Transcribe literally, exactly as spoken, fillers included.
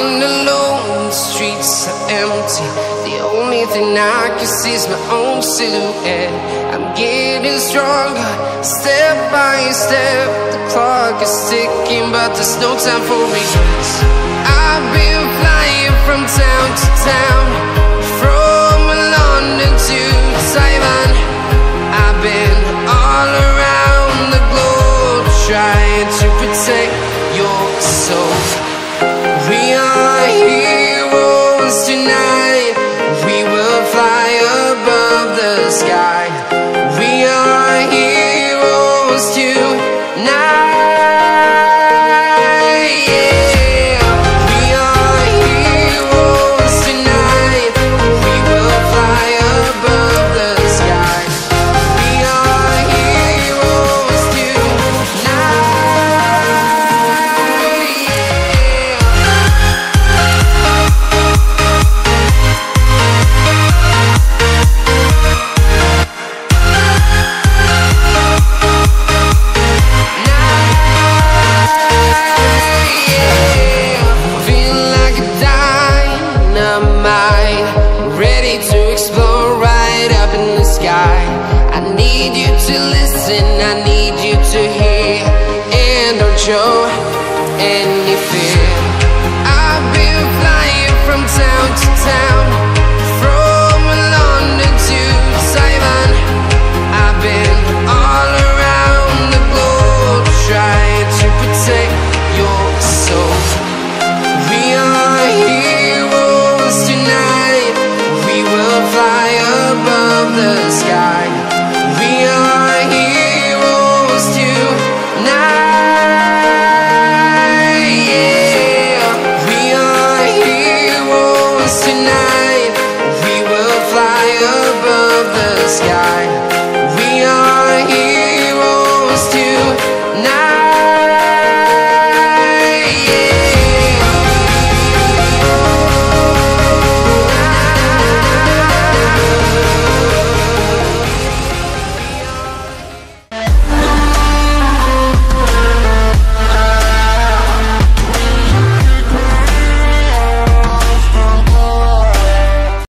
Walking alone, the streets are empty. The only thing I can see is my own silhouette. I'm getting stronger, step by step. The clock is ticking, but there's no time for regrets. I've been flying from town to town, from London to Taiwan. I've been all around the globe, trying to protect your soul. We are heroes tonight. We will fly above the sky. We are heroes tonight. Yeah. We are heroes tonight. We will fly above the sky. We are heroes tonight. I need you to listen, I need you to hear, and don't show. And